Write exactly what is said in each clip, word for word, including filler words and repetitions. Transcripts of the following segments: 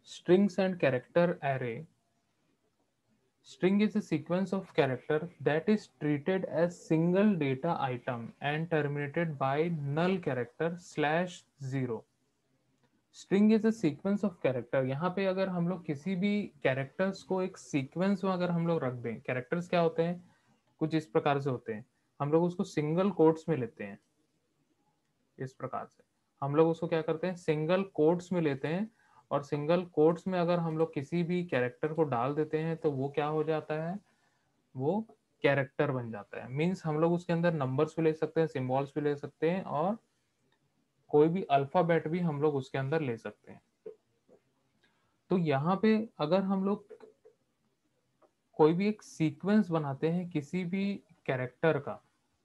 Strings and character array. String is a sequence of character that is treated as single data item and terminated by null character slash zero. String is a sequence of character. यहाँ पे अगर हम लोग किसी भी characters को एक sequence में अगर हम लोग रख दें, कैरेक्टर्स क्या होते हैं, कुछ इस प्रकार से होते हैं, हम लोग उसको सिंगल कोट्स में लेते हैं। इस प्रकार से हम लोग उसको क्या करते हैं, सिंगल कोट्स में लेते हैं, और सिंगल कोट्स में अगर हम लोग किसी भी कैरेक्टर को डाल देते हैं तो वो क्या हो जाता है, वो कैरेक्टर बन जाता है। मीन्स हम लोग उसके अंदर नंबर्स भी ले सकते हैं, सिंबल्स भी ले सकते हैं, और कोई भी अल्फाबेट भी हम लोग उसके अंदर ले सकते हैं। तो यहाँ पे अगर हम लोग कोई भी एक सीक्वेंस बनाते हैं किसी भी कैरेक्टर का,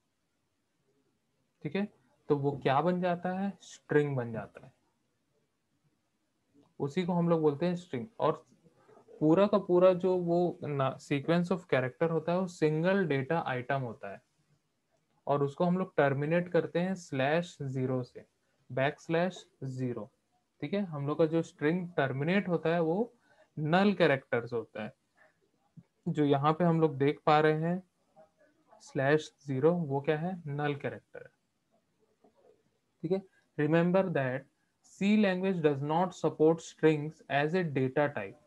ठीक है, तो वो क्या बन जाता है, स्ट्रिंग बन जाता है। उसी को हम लोग बोलते हैं स्ट्रिंग। और पूरा का पूरा जो वो सीक्वेंस ऑफ कैरेक्टर होता है वो सिंगल डेटा आइटम होता है, और उसको हम लोग टर्मिनेट करते हैं स्लैश जीरो से, बैक स्लैश जीरो। ठीक है, हम लोग का जो स्ट्रिंग टर्मिनेट होता है वो नल कैरेक्टर्स होता है। जो यहाँ पे हम लोग देख पा रहे हैं स्लैश जीरो, वो क्या है, नल कैरेक्टर है। ठीक है, remember that C language does not support strings as a data type.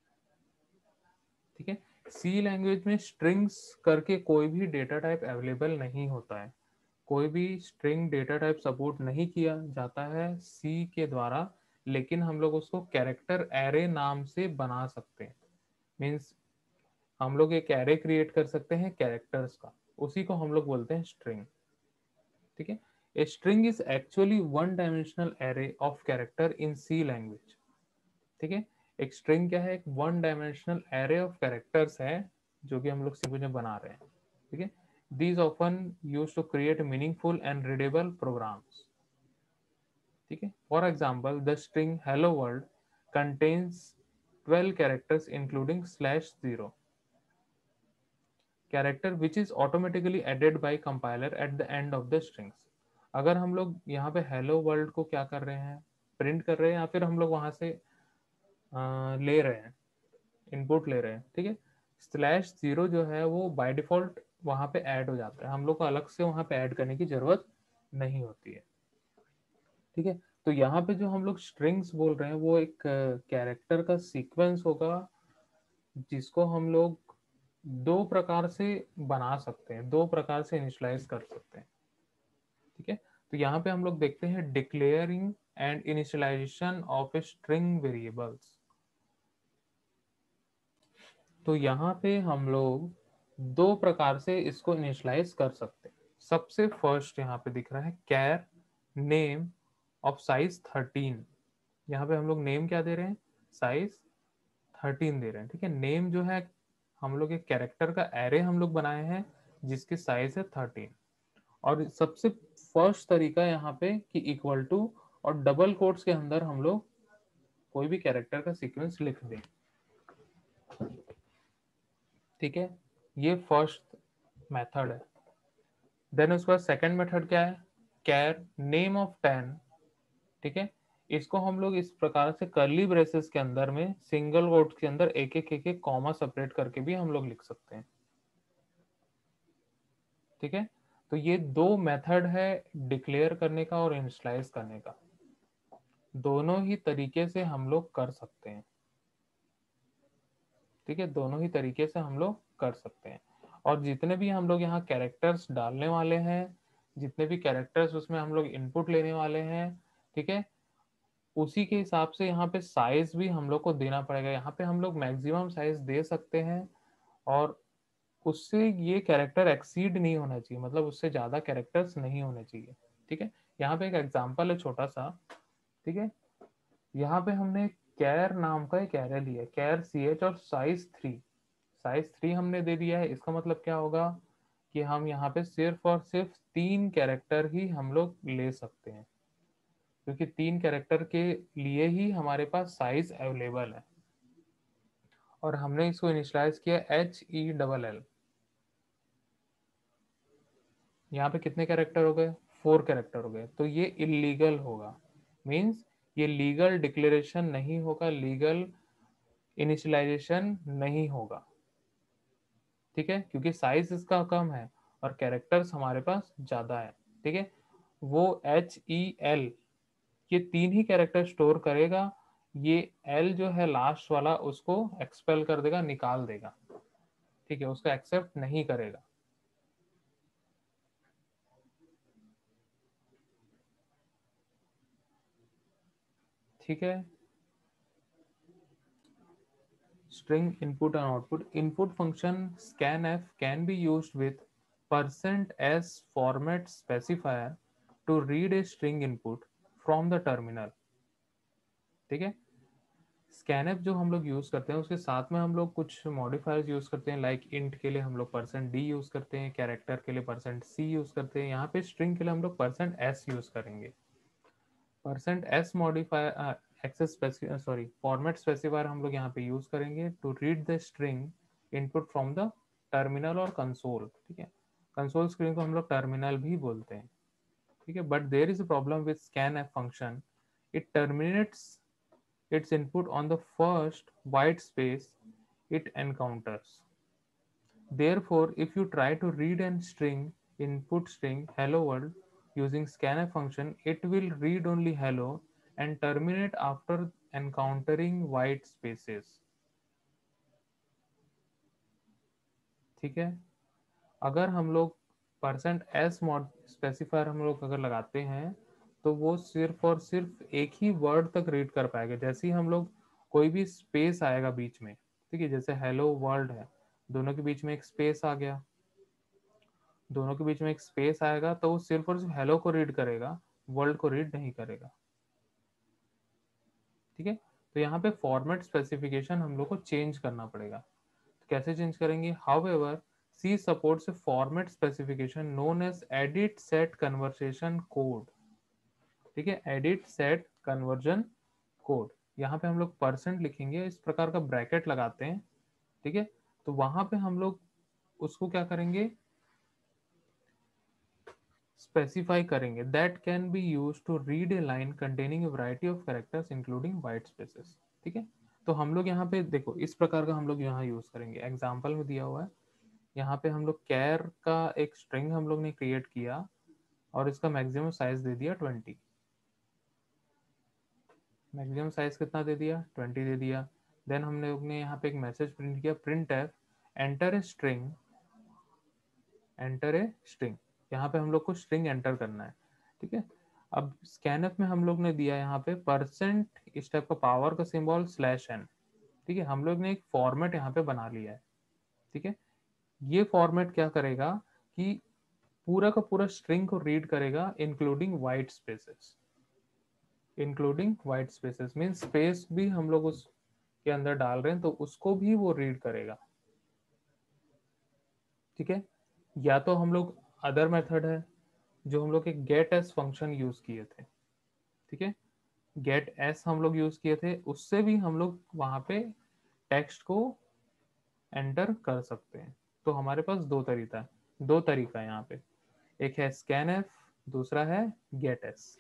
ठीक है, सी लैंग्वेज में स्ट्रिंग्स करके कोई भी डेटा टाइप अवेलेबल नहीं होता है। कोई भी स्ट्रिंग डेटा टाइप सपोर्ट नहीं किया जाता है सी के द्वारा, लेकिन हम लोग उसको कैरेक्टर एरे नाम से बना सकते हैं। मीन्स हम लोग एक एरे क्रिएट कर सकते हैं कैरेक्टर्स का, उसी को हम लोग बोलते हैं स्ट्रिंग। ठीक है, a string is actually one dimensional array of character in C language. ठीक है, एक स्ट्रिंग क्या है, एक one dimensional array of characters है जो कि हम लोग सी में बना रहे हैं। ठीक है, these often used to create meaningful and readable programs. ठीक है, for example the string hello world contains twelve characters including slash zero character which is automatically added by compiler at the end of the strings. अगर हम लोग यहाँ पे hello world को क्या कर रहे हैं, प्रिंट कर रहे हैं, या फिर हम लोग वहां से आ, ले रहे हैं, इनपुट ले रहे हैं, ठीक है, स्लैश जीरो जो है वो बाय डिफॉल्ट वहां पे ऐड हो जाता है, हम लोग को अलग से वहां पे ऐड करने की जरूरत नहीं होती है। ठीक है, तो यहाँ पे जो हम लोग स्ट्रिंग्स बोल रहे हैं वो एक कैरेक्टर का सीक्वेंस होगा जिसको हम लोग दो प्रकार से बना सकते हैं, दो प्रकार से इनिशियलाइज कर सकते हैं। ठीक है, तो यहाँ पे हम लोग देखते हैं declaring and initialization of a string variables. तो यहाँ पे हम लोग दो प्रकार से इसको इनिशियलाइज कर सकते हैं। सबसे फर्स्ट यहाँ पे दिख रहा है char name of size thirteen. यहाँ पे हम लोग नेम क्या दे रहे हैं, साइज थर्टीन दे रहे हैं। ठीक है, नेम जो है हम लोग एक कैरेक्टर का एरे हम लोग बनाए हैं जिसकी साइज है थर्टीन। और सबसे फर्स्ट तरीका यहाँ पे कि इक्वल टू और डबल कोट्स के अंदर हम लोग कोई भी कैरेक्टर का सीक्वेंस लिख दें। ठीक है, ये फर्स्ट मेथड है। देन उसके बाद सेकेंड मेथड क्या है, कैर नेम ऑफ टेन। ठीक है, इसको हम लोग इस प्रकार से करली ब्रेसेस के अंदर में सिंगल कोट्स के अंदर एक एक एक एक कॉमा सेपरेट करके भी हम लोग लिख सकते हैं। ठीक है, तो ये दो मेथड है डिक्लेयर करने का और इनिशियलाइज करने का, दोनों ही तरीके से हम लोग कर सकते हैं। ठीक है, दोनों ही तरीके से हम लोग कर सकते हैं। और जितने भी हम लोग यहाँ कैरेक्टर्स डालने वाले हैं, जितने भी कैरेक्टर्स उसमें हम लोग इनपुट लेने वाले हैं, ठीक है, उसी के हिसाब से यहाँ पे साइज भी हम लोग को देना पड़ेगा। यहाँ पे हम लोग मैक्सिमम साइज दे सकते हैं, और उससे ये कैरेक्टर एक्सीड नहीं होना चाहिए, मतलब उससे ज्यादा कैरेक्टर्स नहीं होने चाहिए। ठीक है, यहाँ पे एक एग्जांपल है छोटा सा। ठीक है, यहाँ पे हमने कैर नाम का एक एरे लिया, कैर सी एच, और साइज थ्री, साइज थ्री हमने दे दिया है। इसका मतलब क्या होगा कि हम यहाँ पे सिर्फ और सिर्फ तीन कैरेक्टर ही हम लोग ले सकते हैं, क्योंकि तीन कैरेक्टर के लिए ही हमारे पास साइज अवेलेबल है। और हमने इसको इनिशियलाइज किया एच ई डबल एल। यहाँ पे कितने कैरेक्टर हो गए, फोर कैरेक्टर हो गए, तो ये इलीगल होगा। मीन्स ये लीगल डिक्लेरेशन नहीं होगा, लीगल इनिशियलाइजेशन नहीं होगा, ठीक है, क्योंकि साइज इसका कम है और कैरेक्टर्स हमारे पास ज्यादा है, ठीक है। वो एच ई एल ये तीन ही कैरेक्टर स्टोर करेगा, ये एल जो है लास्ट वाला उसको एक्सपेल कर देगा, निकाल देगा, ठीक है, उसको एक्सेप्ट नहीं करेगा। ठीक है। string input and output. Input function scanf can be used with percent %s format specifier to read a string input from the terminal. ठीक है। scanf जो हम लोग यूज करते हैं उसके साथ में हम लोग कुछ मॉडिफायर्स यूज करते हैं, लाइक int के लिए हम लोग परसेंट डी यूज करते हैं, कैरेक्टर के लिए परसेंट सी यूज करते हैं, यहाँ पे स्ट्रिंग के लिए हम लोग परसेंट एस यूज करेंगे। Percent S modifier access sorry format specifier हम लोग यहाँ पे यूज करेंगे to read the string input from the terminal और कंसोल, ठीक है। कंसोल स्क्रीन को हम लोग टर्मिनल भी बोलते हैं, ठीक है। But there is a problem with scan F function, it terminates its input on the first white space it encounters. Therefore, if you try to read a string input string hello world using scanf function, it will read only hello and terminate after encountering white spaces. ठीक है। अगर हम लोग percent S mod specifier हम लोग अगर लगाते हैं तो वो सिर्फ और सिर्फ एक ही वर्ड तक रीड कर पाएगा। जैसे ही हम लोग कोई भी स्पेस आएगा बीच में, ठीक है, जैसे हेलो वर्ल्ड है, दोनों के बीच में एक स्पेस आ गया, दोनों के बीच में एक स्पेस आएगा तो वो सिर्फ और सिर्फ हेलो को रीड करेगा, वर्ल्ड को रीड नहीं करेगा, ठीक है। तो यहाँ पे फॉर्मेट स्पेसिफिकेशन हम लोग को चेंज करना पड़ेगा। तो कैसे चेंज करेंगे? However C supports a format specification known as edit set conversation code, ठीक है, एडिट सेट कन्वर्जन कोड। यहाँ पे हम लोग परसेंट लिखेंगे, इस प्रकार का ब्रैकेट लगाते हैं, ठीक है। तो वहां पे हम लोग उसको क्या करेंगे, स्पेसिफाई करेंगे that can be use to read a line containing a variety of characters including white spaces, ठीक है। तो हम लोग यहाँ पे देखो इस प्रकार का हम लोग यहाँ यूज करेंगे, एग्जाम्पल में दिया हुआ है, यहाँ पे हम लोग कैर का एक स्ट्रिंग हम लोग ने क्रिएट किया और इसका मैक्सिमम साइज दे दिया ट्वेंटी, मैक्सिमम साइज कितना दे दिया, ट्वेंटी दे दिया। देन हमने अपने यहाँ पे एक मैसेज प्रिंट किया, print F enter a string, enter a string, यहाँ पे हम लोग को स्ट्रिंग एंटर करना है, ठीक है। अब स्कैनफ में हम लोग ने दिया यहाँ पे परसेंट इस टाइप का पावर का सिंबल स्लैश एन, ठीक है, हम लोग ने एक फॉर्मेट यहाँ पे बना लिया है, ठीक है। ये फॉर्मेट क्या करेगा कि पूरा का पूरा स्ट्रिंग को रीड करेगा including white spaces, including white spaces mean space भी हम लोग उसके अंदर डाल रहे हैं तो उसको भी वो रीड करेगा, ठीक है। या तो हम लोग अदर मेथड है जो हम लोग एक गेट एस फंक्शन यूज किए थे, ठीक है, गेट एस हम लोग यूज किए थे, उससे भी हम लोग वहां पे टेक्स्ट को एंटर कर सकते हैं। तो हमारे पास दो तरीका है, दो तरीका है यहाँ पे, एक है स्कैन एफ, दूसरा है गेट एस,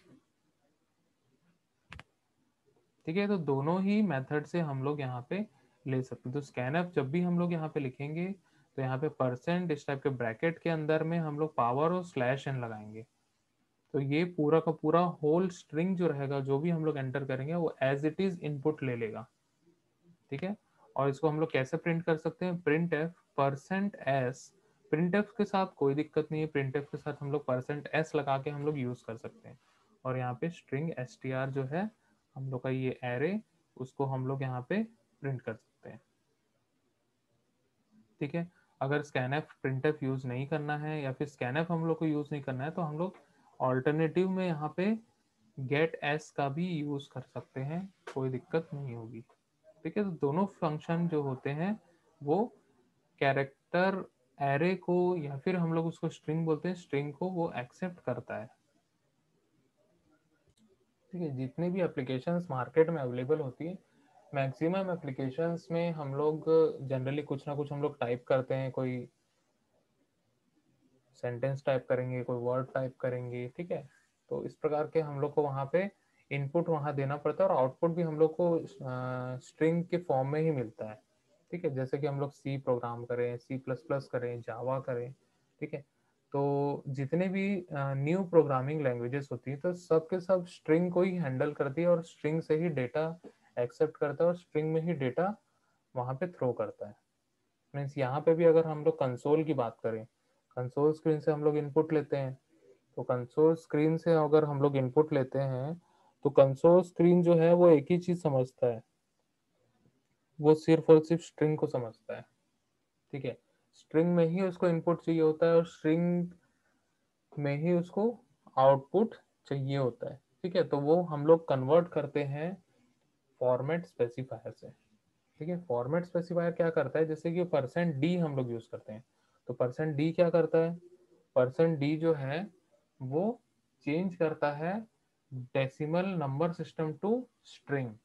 ठीक है। तो दोनों ही मेथड से हम लोग यहाँ पे ले सकते हैं। तो स्कैन एफ जब भी हम लोग यहाँ पे लिखेंगे तो यहाँ पे परसेंट इस टाइप के ब्रैकेट के अंदर में हम लोग पावर और स्लैश एन लगाएंगे, तो ये पूरा का पूरा होल स्ट्रिंग जो रहेगा जो भी हम लोग एंटर करेंगे वो एज इट इज इनपुट ले लेगा, ठीक है। और इसको हम लोग कैसे प्रिंट कर सकते हैं, print F percent S, print F के साथ कोई दिक्कत नहीं है, प्रिंट एफ के साथ हम लोग परसेंट एस लगा के हम लोग यूज कर सकते हैं। और यहाँ पे स्ट्रिंग एस टी आर जो है हम लोग का ये एरे, उसको हम लोग यहाँ पे प्रिंट कर सकते हैं, ठीक है। अगर स्कैनएफ प्रिंटएफ यूज नहीं करना है या फिर स्कैनएफ हम लोग को यूज नहीं करना है तो हम लोग ऑल्टरनेटिव में यहाँ पे गेट एस का भी यूज कर सकते हैं, कोई दिक्कत नहीं होगी, ठीक है। तो दोनों फंक्शन जो होते हैं वो कैरेक्टर एरे को या फिर हम लोग उसको स्ट्रिंग बोलते हैं, स्ट्रिंग को वो एक्सेप्ट करता है, ठीक है। जितनी भी एप्लीकेशंस मार्केट में अवेलेबल होती है, मैक्सिमम एप्लीकेशंस में हम लोग जनरली कुछ ना कुछ हम लोग टाइप करते हैं, कोई सेंटेंस टाइप करेंगे, कोई वर्ड टाइप करेंगे, ठीक है। तो इस प्रकार के हम लोग को वहाँ पे इनपुट वहाँ देना पड़ता है और आउटपुट भी हम लोग को स्ट्रिंग के फॉर्म में ही मिलता है। ठीक है, जैसे कि हम लोग सी प्रोग्राम करें, सी प्लस प्लस करें, जावा करें, ठीक है, तो जितने भी न्यू प्रोग्रामिंग लैंग्वेजेस होती है तो सब के सब स्ट्रिंग को ही हैंडल करती है और स्ट्रिंग से ही डेटा एक्सेप्ट करता है और स्ट्रिंग में ही डेटा वहाँ पे थ्रो करता है। मीन्स यहाँ पे भी अगर हम लोग कंसोल की बात करें, कंसोल स्क्रीन से हम लोग इनपुट लेते हैं, तो कंसोल स्क्रीन से अगर हम लोग इनपुट लेते हैं तो कंसोल स्क्रीन जो है वो एक ही चीज समझता है, वो सिर्फ और सिर्फ स्ट्रिंग को समझता है। ठीक है, स्ट्रिंग में ही उसको इनपुट चाहिए होता है और स्ट्रिंग में ही उसको आउटपुट चाहिए होता है। ठीक है, तो वो हम लोग कन्वर्ट करते हैं फॉर्मेट स्पेसिफायर से। ठीक है, फॉर्मेट स्पेसिफायर क्या करता है, जैसे कि परसेंट डी हम लोग यूज करते हैं, तो परसेंट डी क्या करता है, परसेंट डी जो है वो चेंज करता है decimal number system to string.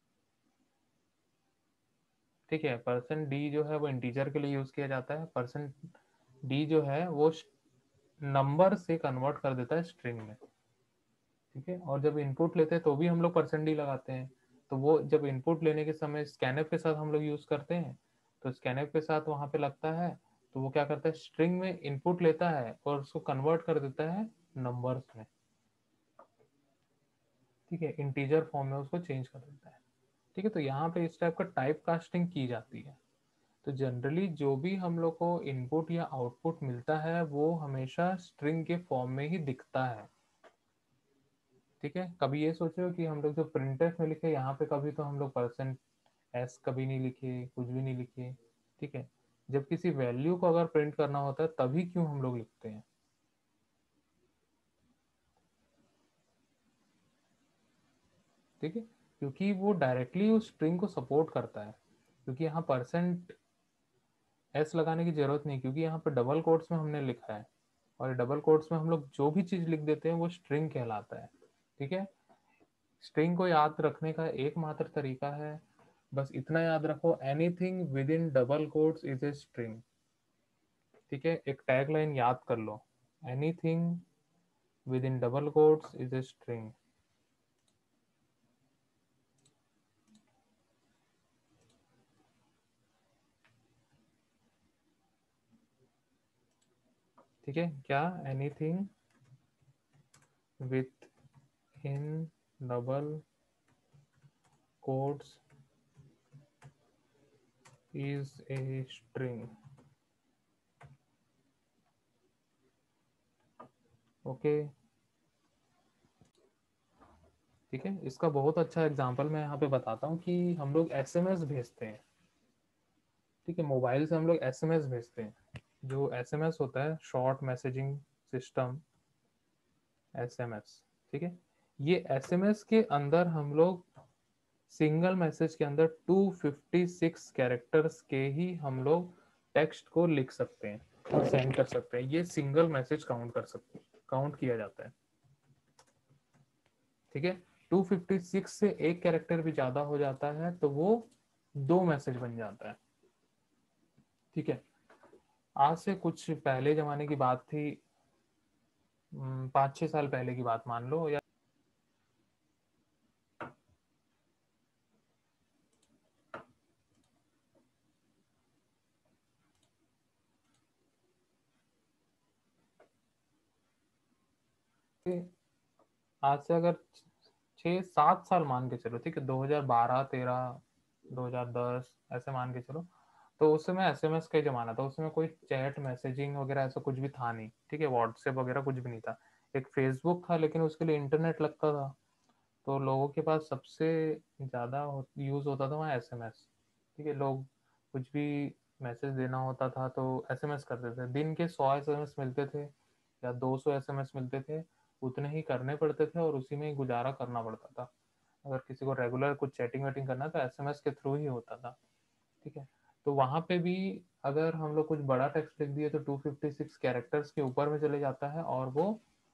ठीक है, परसेंट डी जो है वो इंटीजर के लिए यूज किया जाता है, परसेंट डी जो है वो नंबर से कन्वर्ट कर देता है स्ट्रिंग में। ठीक है, और जब इनपुट लेते हैं तो भी हम लोग परसेंट डी लगाते हैं, तो वो जब इनपुट लेने के समय स्कैनफ के साथ हम लोग यूज करते हैं, तो स्कैनफ के साथ वहां पे लगता है, तो वो क्या करता है, स्ट्रिंग में इनपुट लेता है और उसको कन्वर्ट कर देता है नंबर्स में। ठीक है, इंटीजर फॉर्म में उसको चेंज कर देता है। ठीक है, तो यहाँ पे इस टाइप का टाइप कास्टिंग की जाती है। तो जनरली जो भी हम लोग को इनपुट या आउटपुट मिलता है वो हमेशा स्ट्रिंग के फॉर्म में ही दिखता है। ठीक है, कभी ये सोचो कि हम लोग जो प्रिंटफ में लिखे, यहाँ पे कभी तो हम लोग परसेंट एस कभी नहीं लिखे, कुछ भी नहीं लिखे। ठीक है, जब किसी वैल्यू को अगर प्रिंट करना होता है तभी क्यों हम लोग लिखते हैं? ठीक है, क्योंकि वो डायरेक्टली उस स्ट्रिंग को सपोर्ट करता है, क्योंकि यहाँ परसेंट एस लगाने की जरूरत नहीं, क्योंकि यहाँ पे डबल कोट्स में हमने लिखा है और डबल कोट्स में हम लोग जो भी चीज लिख देते हैं वो स्ट्रिंग कहलाता है। ठीक है, स्ट्रिंग को याद रखने का एकमात्र तरीका है, बस इतना याद रखो, anything with in double quotes is a string. ठीक है, एक टैग लाइन याद कर लो, anything with in double quotes is a string. ठीक है, क्या, anything with in double quotes is a string. Okay, ठीक है, इसका बहुत अच्छा एग्जांपल मैं यहाँ पे बताता हूँ कि हम लोग एसएमएस भेजते हैं। ठीक है, मोबाइल से हम लोग एसएमएस भेजते हैं, जो एसएमएस होता है शॉर्ट मैसेजिंग सिस्टम, एसएमएस। ठीक है, ये एसएमएस के अंदर हम लोग सिंगल मैसेज के अंदर टू फिफ्टी सिक्स कैरेक्टर्स के ही हम लोग टेक्स्ट को लिख सकते हैं और सेंड कर सकते हैं। ये सिंगल मैसेज काउंट कर सकते काउंट किया जाता है। ठीक है, टू फिफ्टी सिक्स से एक कैरेक्टर भी ज्यादा हो जाता है तो वो दो मैसेज बन जाता है। ठीक है, आज से कुछ पहले जमाने की बात थी, पाँच छह साल पहले की बात मान लो, या आज से अगर छः सात साल मान के चलो, ठीक है, दो हज़ार बारह तेरह दो हज़ार दस ऐसे मान के चलो, तो उस समय एसएमएस का ही जमाना था, उसमें कोई चैट मैसेजिंग वगैरह ऐसा कुछ भी था नहीं। ठीक है, व्हाट्सएप वगैरह कुछ भी नहीं था, एक फेसबुक था लेकिन उसके लिए इंटरनेट लगता था, तो लोगों के पास सबसे ज़्यादा यूज़ होता था वहाँ एसएमएस। ठीक है, लोग कुछ भी मैसेज देना होता था तो एसएमएस करते थे, दिन के सौ एसएमएस मिलते थे या दो सौ एसएमएस मिलते थे, उतने ही करने पड़ते थे और उसी में ही गुजारा करना पड़ता था। अगर किसी को रेगुलर कुछ चैटिंग वेटिंग करना तो एसएमएस के थ्रू ही होता था। ठीक है, तो वहाँ पे भी अगर हम लोग कुछ बड़ा टेक्स्ट लिख दिए तो टू फिफ्टी सिक्स कैरेक्टर्स के ऊपर में चले जाता है और वो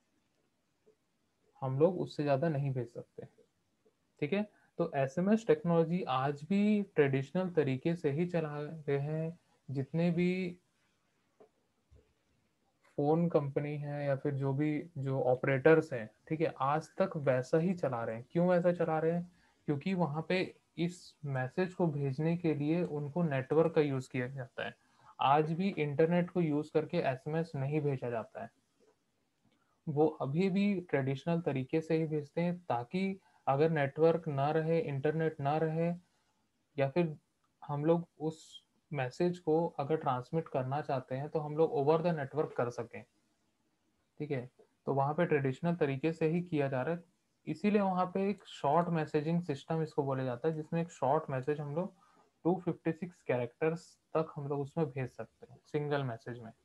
हम लोग उससे ज़्यादा नहीं भेज सकते। ठीक है, तो एसएमएस टेक्नोलॉजी आज भी ट्रेडिशनल तरीके से ही चला रहे हैं। जितने भी फोन कंपनी है या फिर जो भी जो ऑपरेटर्स हैं, ठीक है, आज तक वैसा ही चला रहे हैं। क्यों वैसा चला रहे हैं? क्योंकि वहाँ पे इस मैसेज को भेजने के लिए उनको नेटवर्क का यूज किया जाता है। आज भी इंटरनेट को यूज करके एसएमएस नहीं भेजा जाता है, वो अभी भी ट्रेडिशनल तरीके से ही भेजते हैं, ताकि अगर नेटवर्क ना रहे, इंटरनेट ना रहे, या फिर हम लोग उस मैसेज को अगर ट्रांसमिट करना चाहते हैं तो हम लोग ओवर द नेटवर्क कर सकें। ठीक है, तो वहाँ पे ट्रेडिशनल तरीके से ही किया जा रहा है। इसीलिए वहाँ पे एक शॉर्ट मैसेजिंग सिस्टम इसको बोला जाता है, जिसमें एक शॉर्ट मैसेज हम लोग टू फिफ्टी सिक्स कैरेक्टर्स तक हम लोग उसमें भेज सकते हैं सिंगल मैसेज में।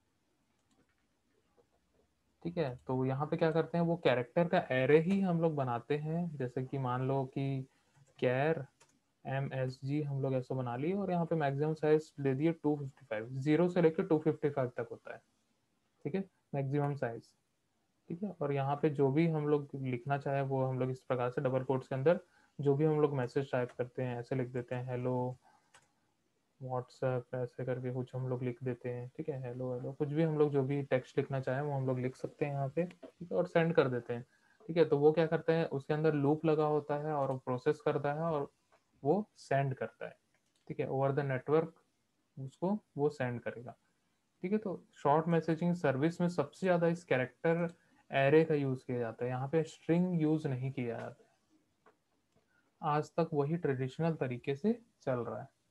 ठीक है, तो यहाँ पे क्या करते हैं, वो कैरेक्टर का एरे ही हम लोग बनाते हैं। जैसे कि मान लो कि कैर एम एस जी हम लोग ऐसा बना लिए, और यहाँ पे मैक्सिमम साइज दे दिए टू फिफ्टी फाइव, जीरो से लेकर टू फिफ्टी फाइव तक होता है। ठीक है, मैक्सिमम साइज। ठीक है, और यहाँ पे जो भी हम लोग लिखना चाहे वो हम लोग इस प्रकार से डबल कोट्स के अंदर जो भी हम लोग मैसेज टाइप करते हैं ऐसे लिख देते हैं, हेलो व्हाट्सएप ऐसे करके कुछ हम लोग लिख देते हैं। ठीक है, हेलो हेलो कुछ भी हम लोग जो भी टेक्स्ट लिखना चाहें वो हम लोग लिख सकते हैं यहाँ पे। ठीक है, और सेंड कर देते हैं। ठीक है, तो वो क्या करता है, उसके अंदर लूप लगा होता है और प्रोसेस करता है और वो सेंड करता है। ठीक है, ओवर द नेटवर्क उसको वो सेंड करेगा। ठीक है, तो शॉर्ट मैसेजिंग सर्विस में सबसे ज़्यादा इस कैरेक्टर एरे का यूज़ किया जाता है, यहाँ पे स्ट्रिंग यूज़ नहीं किया जाता है। आज तक वही ट्रेडिशनल तरीके से चल रहा है।